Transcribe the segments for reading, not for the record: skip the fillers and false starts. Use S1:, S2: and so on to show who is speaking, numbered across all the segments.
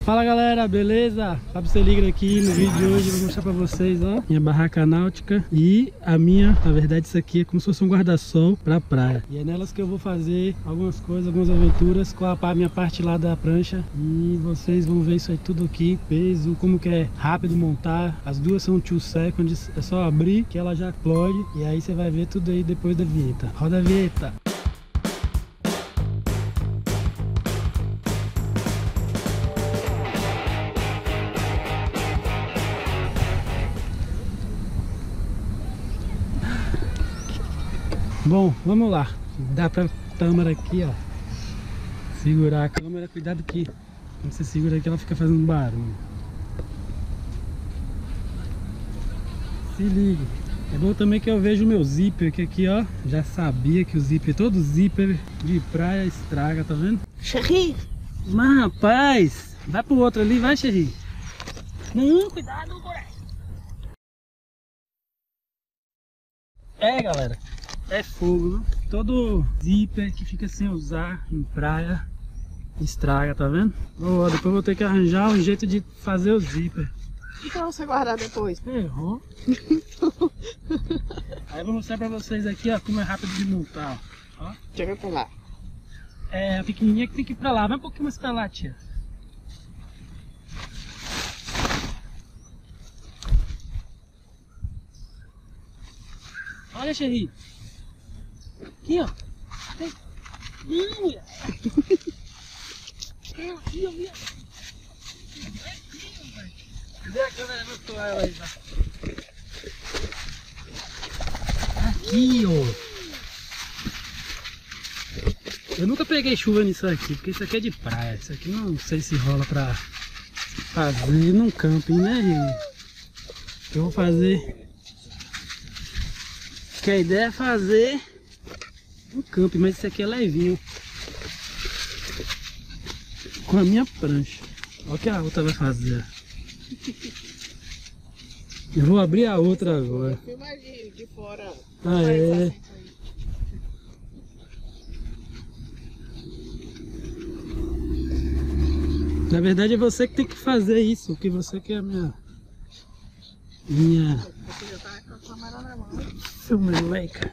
S1: Fala galera, beleza? Fábio Seligra aqui. No vídeo de hoje eu vou mostrar pra vocês, ó, minha barraca náutica e a minha, na verdade isso aqui é como se fosse um guarda-sol pra praia. E é nelas que eu vou fazer algumas coisas, algumas aventuras com a minha parte lá da prancha. E vocês vão ver isso aí tudo aqui, peso, como que é rápido montar. As duas são 2 seconds, é só abrir que ela já explode. E aí você vai ver tudo aí depois da vinheta. Roda a vinheta! Bom, vamos lá. Dá pra câmera aqui, ó, segurar a câmera. Cuidado que quando você segura aqui ela fica fazendo barulho. Se liga. É bom também que eu vejo o meu zíper, que aqui, ó, já sabia que o zíper, todo zíper de praia estraga, tá vendo? Xerri! Mas rapaz, vai pro outro ali, vai, Xerri. Não, cuidado, moleque. É, galera. É fogo, né? Todo zíper que fica sem usar em praia estraga, tá vendo? Oh, depois eu vou ter que arranjar um jeito de fazer o zíper.
S2: E pra você guardar depois?
S1: Errou. Aí eu vou mostrar pra vocês aqui, ó, como é rápido de montar, ó.
S2: Chega pra lá.
S1: É a pequenininha que tem que ir pra lá. Vai um pouquinho mais pra lá, tia. Olha, Xerri. Aqui, ó. Tem... Não, mulher. Aqui, ó, minha. Cadê a câmera? Meu toalha aí, vai. Aqui, ó. Eu nunca peguei chuva nisso aqui, porque isso aqui é de praia. Isso aqui não sei se rola pra fazer num camping, né, gente? Eu vou fazer... Que a ideia é fazer um camping, mas esse aqui é levinho. Com a minha prancha. Olha o que a outra vai fazer. Eu vou abrir a outra agora.
S2: Filma de fora.
S1: Ah, é. Na verdade é você que tem que fazer isso, porque você que é a minha...
S2: Você já tá com a câmera na mão.
S1: Filmeleca.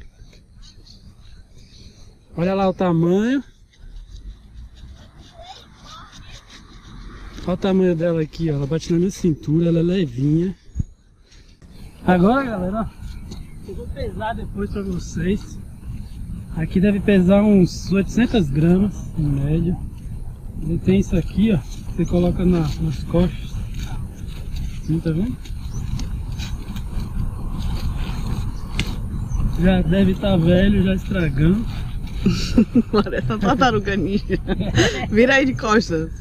S1: Olha lá o tamanho. Olha o tamanho dela aqui, ó. Ela bate na minha cintura, ela é levinha. Agora, galera, ó, eu vou pesar depois pra vocês. Aqui deve pesar uns 800 gramas, em média. E tem isso aqui, ó, que você coloca nas costas. Assim, tá vendo? Já deve estar velho, já estragando.
S2: Parece uma tartaruga ninja. Vira aí de costas.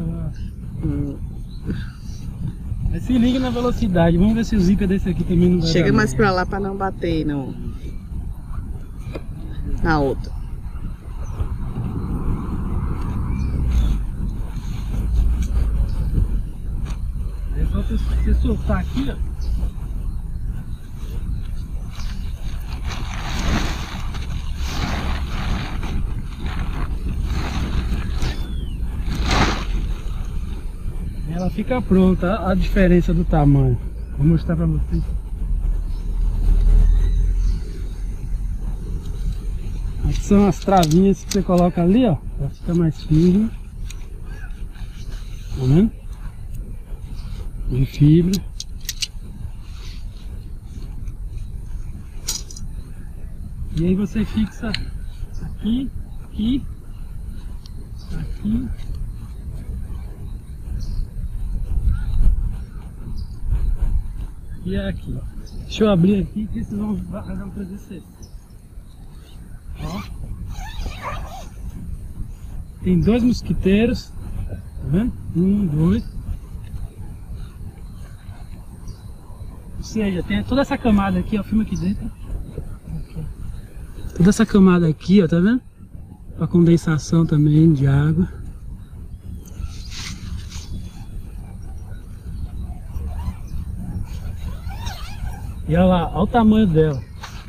S1: Mas se liga na velocidade. Vamos ver se o zíper desse aqui também não vai
S2: Chega
S1: dar
S2: mais
S1: merda.
S2: pra lá pra não bater não. Na outra.
S1: É só você soltar aqui, ó. Ela fica pronta, a diferença do tamanho. Vou mostrar pra vocês. Aqui são as travinhas que você coloca ali, ó, pra ficar mais firme. Tá vendo? De fibra. E aí você fixa aqui, aqui, aqui. E é aqui, ó. Deixa eu abrir aqui que vocês vão fazer um 360. Ó. Tem 2 mosquiteiros. Tá vendo? 1, 2. Ou seja, tem toda essa camada aqui, ó. Filma aqui dentro. Aqui. Toda essa camada aqui, ó, tá vendo? Pra condensação também de água. E olha lá, olha o tamanho dela.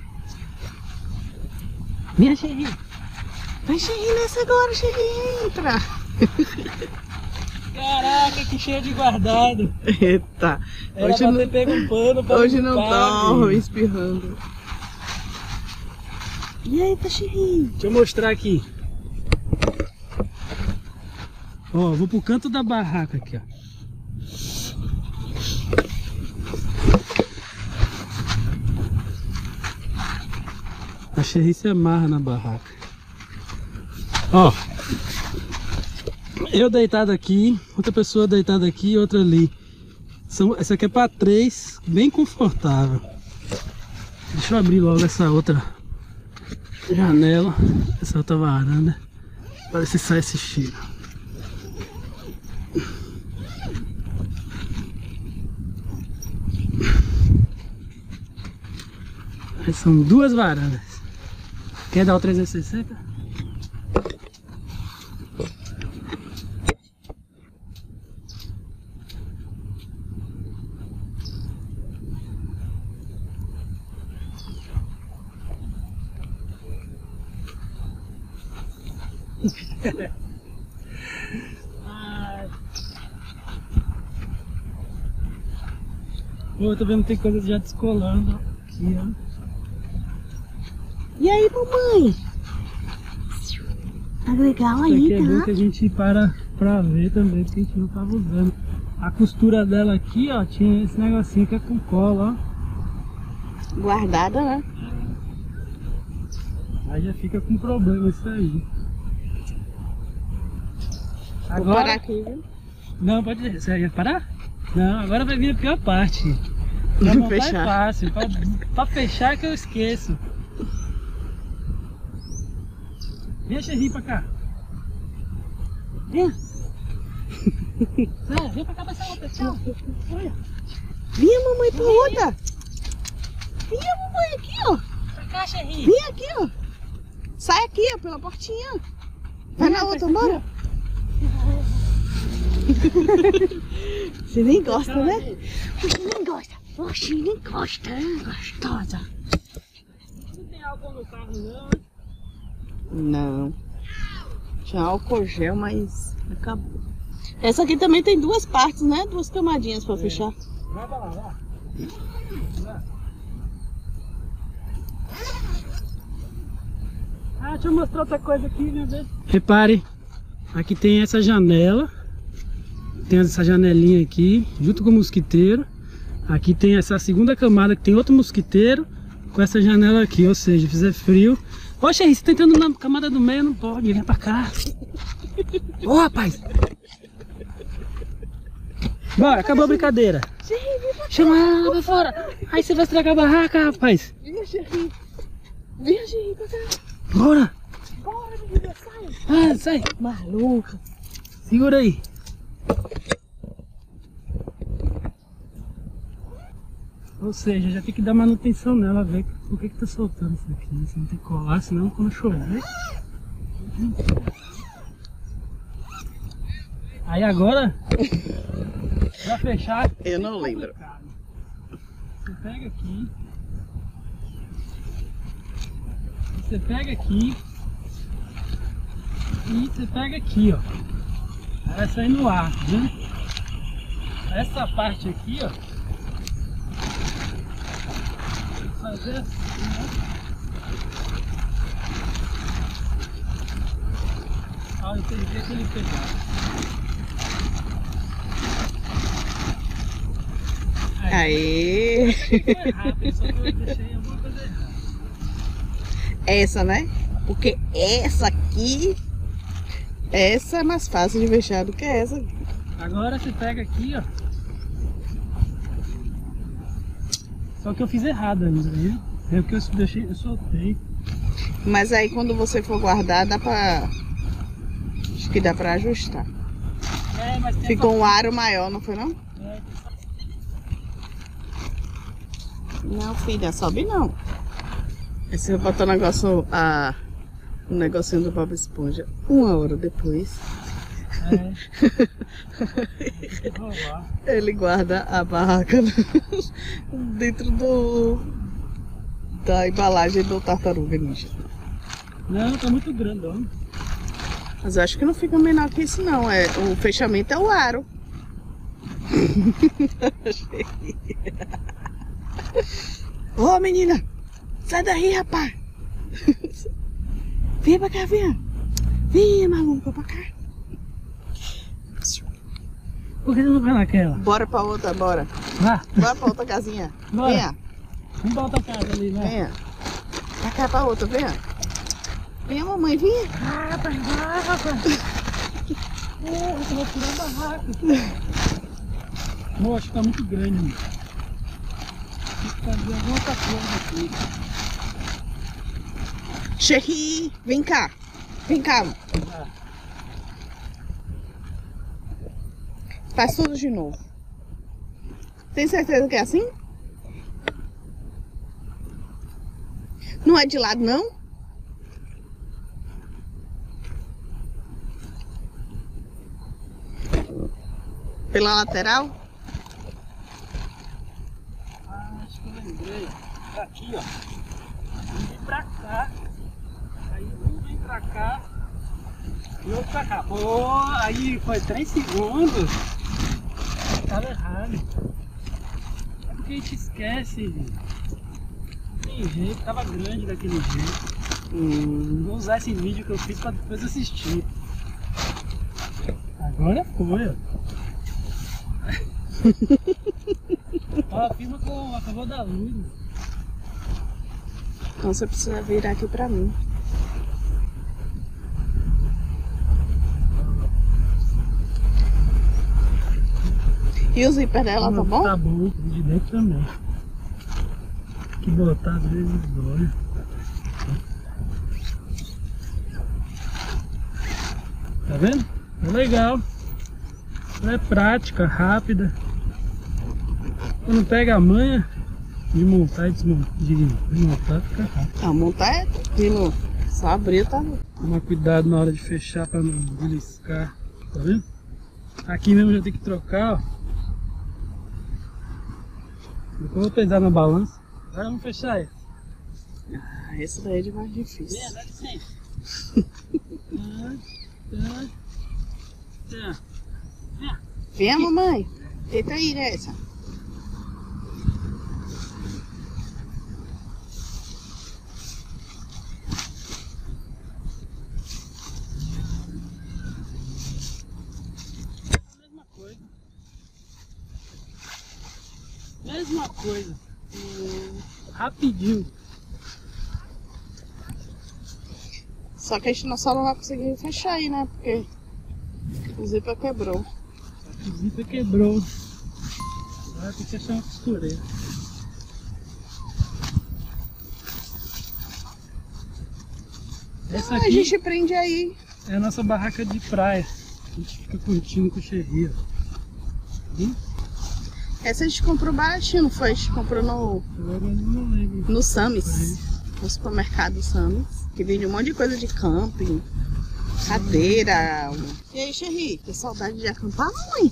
S1: Minha Xerri.
S2: Vai, Xerri, nessa agora, Xerri, entra.
S1: Caralho! fica aqui cheia de guardado.
S2: Eita.
S1: Era
S2: Hoje
S1: pra
S2: não,
S1: ter pego um pano pra
S2: hoje não
S1: limpar,
S2: dorme,
S1: filho.
S2: espirrando. E aí, cachorrinho?
S1: Deixa eu mostrar aqui. Ó, vou pro canto da barraca aqui, ó. A Cherry se amarra na barraca. Ó, eu deitado aqui, outra pessoa deitada aqui e outra ali. Essa aqui é para 3, bem confortável. Deixa eu abrir logo essa outra janela, essa outra varanda, para ver se sai esse cheiro. São 2 varandas. Quer dar o 360? Pô, eu tô vendo que tem coisas já descolando aqui, ó.
S2: E aí, mamãe? Tá legal
S1: Isso aqui
S2: aí,
S1: é bom
S2: tá?
S1: que a gente para pra ver também, porque a gente não tava usando. A costura dela aqui, ó, tinha esse negocinho que é com cola, ó.
S2: Guardada, né?
S1: Aí já fica com problema isso aí.
S2: Vou parar aqui, viu?
S1: Não, pode. Você ia parar? Não, agora vai vir a pior parte. Pra montar
S2: Fechar.
S1: é fácil, pra fechar que eu esqueço. Vem, Cherry, pra cá. Vem. Não, vem pra cá pra essa outra, tchau. Olha.
S2: Vinha, mamãe, pra outra. Vinha, mamãe, aqui, ó.
S1: Pra cá, Cherry.
S2: Vinha aqui, ó. Sai aqui, ó, pela portinha. Vai na outra, bora. Você nem gosta, né? Você nem gosta. Oxi, nem gosta. Gostosa.
S1: Não tem álcool no carro, não.
S2: Não. Tinha álcool gel, mas acabou. Essa aqui também tem 2 partes, né? 2 camadinhas pra fechar.
S1: Vai pra lá, vai. Ah, deixa eu mostrar outra coisa aqui, meu Deus. Repare, aqui tem essa janela. Tem essa janelinha aqui, junto com o mosquiteiro. Aqui tem essa segunda camada que tem outro mosquiteiro com essa janela aqui, ou seja, se fizer frio. Poxa, você tá entrando na camada do meio, não pode, vem pra cá. Ô, rapaz. Bora, acabou a brincadeira. Chama ela pra fora. Aí você vai estragar a barraca, rapaz.
S2: Vinha, Cherry. Vinha, Cherry, pra cá.
S1: Bora.
S2: Bora, menina, sai.
S1: Ah, sai.
S2: Maluca.
S1: Segura aí. Ou seja, já tem que dar manutenção nela, ver por que tá soltando isso aqui. Você não tem que colar, senão quando chover. Aí agora, pra fechar.
S2: Eu não lembro.
S1: Você pega aqui. Você pega aqui. E você pega aqui, ó. Aí vai sair no ar, né? Essa parte aqui, ó. Fazer assim, né? Ah, eu entendi aquele pedaço.
S2: Aê!
S1: Foi rápido, só que eu deixei alguma coisa errada.
S2: Essa, né? Porque essa aqui, essa é mais fácil de fechar do que essa.
S1: Agora você pega aqui, ó. Só que eu fiz errado ainda, viu? É porque eu soltei.
S2: Mas aí quando você for guardar, dá pra... Acho que dá pra ajustar.
S1: É, mas tem
S2: Ficou um aro maior, não foi não?
S1: É,
S2: Não, filha, sobe não. Aí você vai botar o negócio, o negocinho do Bob Esponja 1 hora depois. Ele guarda a barraca dentro da embalagem do Tartaruga Ninja.
S1: Não, tá muito grandão.
S2: Mas eu acho que não fica menor que isso não. O fechamento é o aro. Ô menina, sai daí, rapaz. Vem pra cá, vem. Vem, maluca, pra cá.
S1: Por que você não vai naquela?
S2: Bora pra outra, bora.
S1: Vá.
S2: Bora pra outra casinha.
S1: Bora.
S2: Venha.
S1: Vamos pra outra casa ali, vai.
S2: Venha. Pra cá, pra outra, venha. Venha, mamãe, venha.
S1: Ah, rapaz, vai, rapaz. Você vai tirar a barraca. Não, acho que tá muito grande, mano. Tem que fazer alguma outra coisa aqui.
S2: Cherry, vem cá. Vem cá. Faz tudo de novo. Tem certeza que é assim? Não é de lado, não? Pela lateral?
S1: Ah, acho que eu lembrei. Tá aqui, ó. Vem pra cá. Aí um vem pra cá. E outro pra cá. Pô, aí foi 3 segundos. Tava errado. É porque a gente esquece, gente. Não tem jeito, tava grande daquele jeito. Vou usar esse vídeo que eu fiz pra depois assistir. Agora foi, ó. Ó, filma com a favor da luz.
S2: Então você precisa virar aqui pra mim. E o zíper dela tá bom?
S1: Tá bom, de dentro também. Tem que botar às vezes dói. Tá vendo? É legal. É prática, rápida. Quando pega a manha de montar e desmontar, de montar, fica rápido.
S2: A montar é tranquilo. Só abrir tá bom.
S1: Tomar cuidado na hora de fechar para não beliscar. Tá vendo? Aqui mesmo já tem que trocar, ó. Depois eu vou pesar na balança. Agora vamos fechar ele.
S2: Ah, esse daí é de mais difícil.
S1: Dá licença.
S2: Vem, mamãe. Deita aí nessa.
S1: Mesma coisa. Rapidinho.
S2: Só que a gente só não vai conseguir fechar aí, né? Porque o zíper quebrou.
S1: O zíper quebrou. Agora tem que achar uma costureira. Essa
S2: A
S1: aqui
S2: gente prende aí.
S1: é a nossa barraca de praia. A gente fica curtindo com o Cherry.
S2: Essa a gente comprou baratinho, não foi? A gente comprou no
S1: Agora eu não lembro.
S2: no Samis. No supermercado Samis. Que vende um monte de coisa de camping. Cadeira. E aí, Cherry? Tem saudade de acampar, mãe?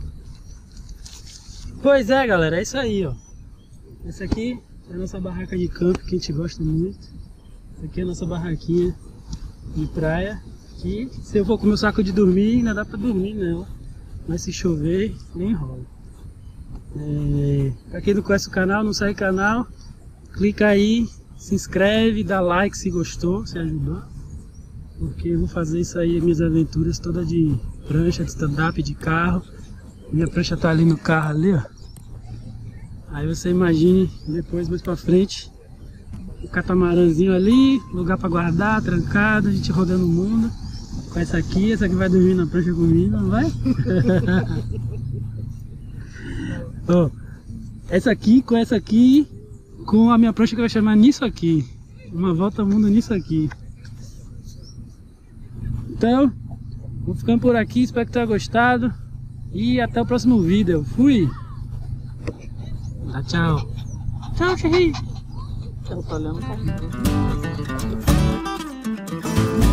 S1: Pois é, galera, é isso aí, ó. Essa aqui é a nossa barraca de campo que a gente gosta muito. Essa aqui é a nossa barraquinha de praia. Que se eu for com o meu saco de dormir, ainda dá pra dormir nela. Mas se chover, nem rola. Pra quem não conhece o canal, não segue o canal, clica aí, se inscreve, dá like se gostou, se ajudou. Porque eu vou fazer isso aí, minhas aventuras todas de prancha, de stand-up, de carro. Minha prancha tá ali no carro ali, ó. Aí você imagine depois, mais pra frente, o catamarãzinho ali, lugar pra guardar, trancado, a gente rodando o mundo. Com essa aqui vai dormir na prancha comigo, não vai? Ó, essa aqui, com a minha prancha que eu vou chamar nisso aqui. Uma volta ao mundo nisso aqui. Então, vou ficando por aqui, espero que tenha gostado. E até o próximo vídeo. Fui! Tchau! Tchau, Cherry!
S2: Eu tô olhando pra mim.